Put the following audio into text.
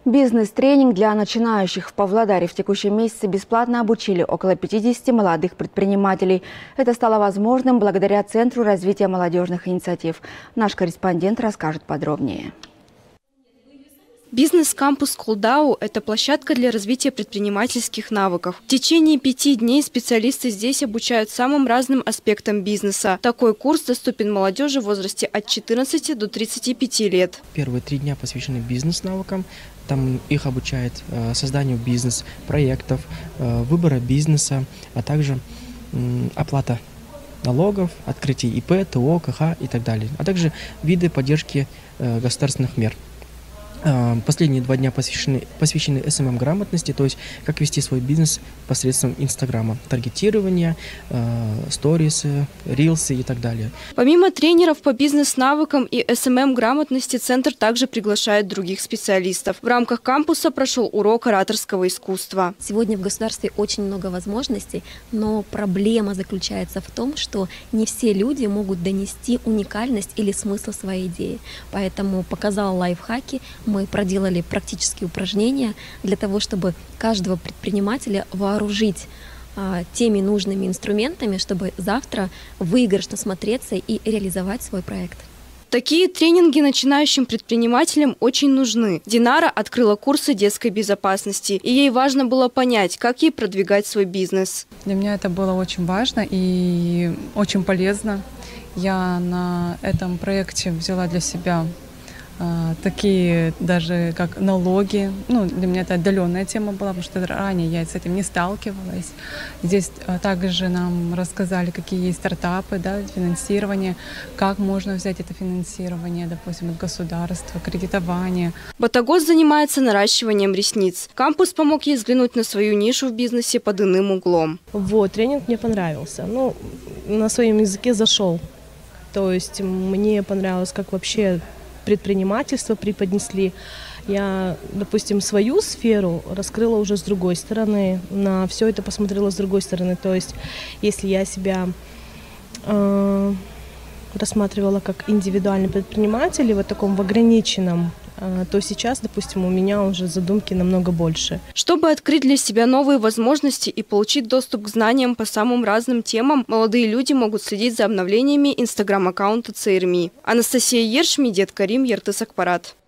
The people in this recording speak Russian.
Бизнес-тренинг для начинающих в Павлодаре в текущем месяце бесплатно обучили около 50 молодых предпринимателей. Это стало возможным благодаря Центру развития молодежных инициатив. Наш корреспондент расскажет подробнее. Бизнес-кампус Кулдау – это площадка для развития предпринимательских навыков. В течение 5 дней специалисты здесь обучают самым разным аспектам бизнеса. Такой курс доступен молодежи в возрасте от 14 до 35 лет. Первые 3 дня посвящены бизнес-навыкам. Там их обучают созданию бизнес-проектов, выбора бизнеса, а также оплата налогов, открытие ИП, ТО, КХ и так далее, а также виды поддержки государственных мер. Последние 2 дня посвящены СММ-грамотности, то есть как вести свой бизнес посредством Инстаграма, таргетирования, сторисы, рилсы и так далее. Помимо тренеров по бизнес-навыкам и СММ-грамотности, Центр также приглашает других специалистов. В рамках кампуса прошел урок ораторского искусства. Сегодня в государстве очень много возможностей, но проблема заключается в том, что не все люди могут донести уникальность или смысл своей идеи. Поэтому показала лайфхаки. Мы проделали практические упражнения для того, чтобы каждого предпринимателя вооружить теми нужными инструментами, чтобы завтра выигрышно смотреться и реализовать свой проект. Такие тренинги начинающим предпринимателям очень нужны. Динара открыла курсы детской безопасности, и ей важно было понять, как ей продвигать свой бизнес. Для меня это было очень важно и очень полезно. Я на этом проекте взяла для себя такие даже как налоги. Для меня это отдаленная тема была, потому что ранее я с этим не сталкивалась. Здесь также нам рассказали, какие есть стартапы, финансирование, как можно взять это финансирование, допустим, от государства, кредитование. Батагос занимается наращиванием ресниц. Кампус помог ей взглянуть на свою нишу в бизнесе под иным углом. Тренинг мне понравился. На своем языке зашел. То есть мне понравилось, как вообще предпринимательство преподнесли. Я, допустим, свою сферу раскрыла уже с другой стороны, на все это посмотрела с другой стороны. То есть, если я себя рассматривала как индивидуальный предприниматель, в таком ограниченном, то сейчас, допустим, у меня уже задумки намного больше. Чтобы открыть для себя новые возможности и получить доступ к знаниям по самым разным темам, молодые люди могут следить за обновлениями инстаграм-аккаунта ЦРМИ. Анастасия Ерш, Медет Карим, Ертыс Акпарат.